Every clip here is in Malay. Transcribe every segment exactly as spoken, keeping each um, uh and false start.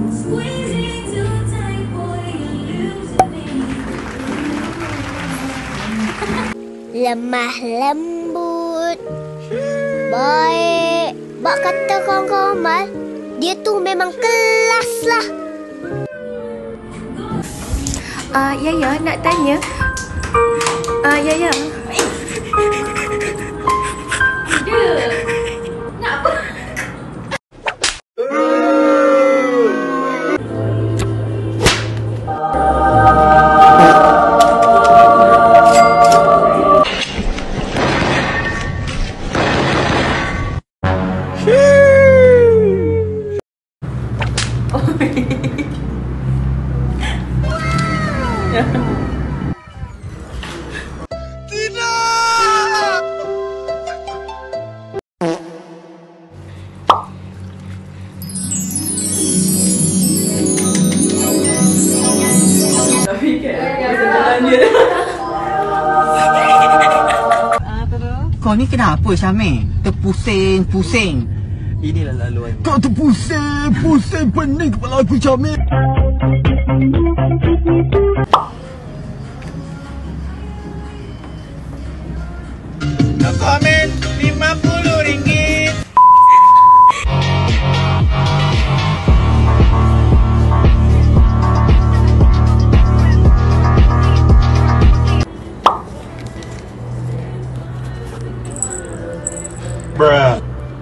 Lemah lembut, baik. Bak kata kawan-kawan Mal, dia tu memang kelas lah. Ah, uh, ya ya nak tanya. Ah, uh, ya ya. Tidak. Nak apa? Kau ni kenapa Syamil? Terpusing-pusing. Inilah laluan. Kau terpusing-pusing, pening kepala aku Syamil. No comment lima puluh ringgit. Bruh.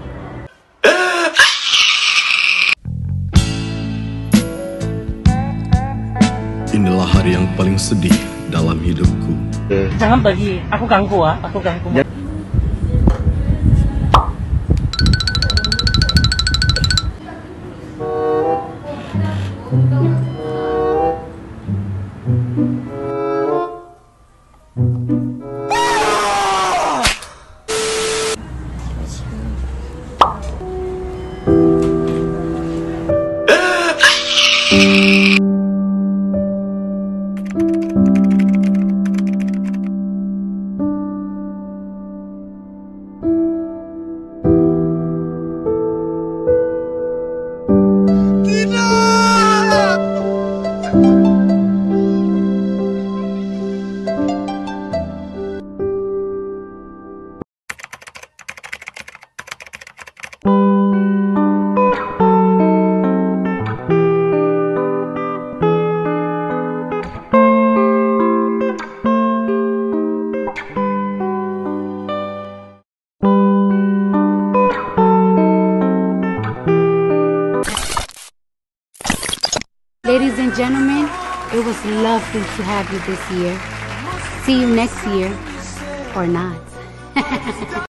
Inilah hari yang paling sedih dalam hidupku. Jangan pergi, aku ganggu ah, aku ganggu. Ladies and gentlemen, it was lovely to have you this year. See you next year, or not.